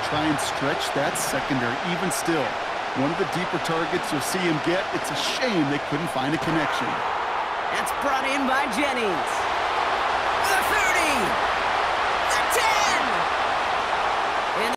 try and stretch that secondary. Even still, one of the deeper targets you'll see him get. It's a shame they couldn't find a connection. That's brought in by Jennings.